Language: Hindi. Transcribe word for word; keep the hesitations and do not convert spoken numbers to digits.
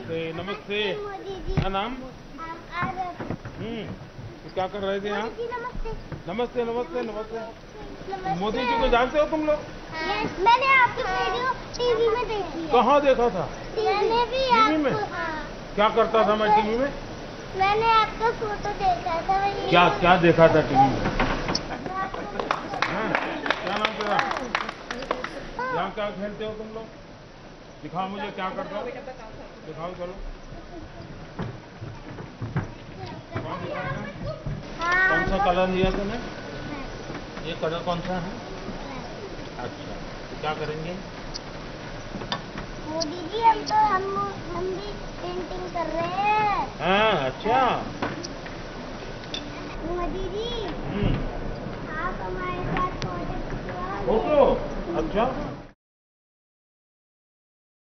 नमस्ते नमस्ते। क्या नाम? हम्म तो क्या कर रहे थे यहाँ? नमस्ते नमस्ते नमस्ते। मोदी जी को जानते हो तुम लोग? मैंने आपकी वीडियो टीवी में देखी है। कहाँ देखा था? मैंने भी टीवी में? क्या करता था मैं टीवी में? मैंने आपका फोटो देखा था। क्या क्या देखा था टीवी में? क्या नाम तेरा? यहाँ क्या खेलते हो तुम लोग? दिखाओ मुझे क्या करते हो, दिखाओ चलो। कौन दिखाएगा? कौन सा कलर लिया तुमने? ये कलर कौन सा है? अच्छा क्या करेंगे? मोदी जी हम तो हम हम भी पेंटिंग कर रहे हैं। हाँ अच्छा। मोदी जी हम्म आप हमारे साथ फोटो खिंचवा फोटो? अच्छा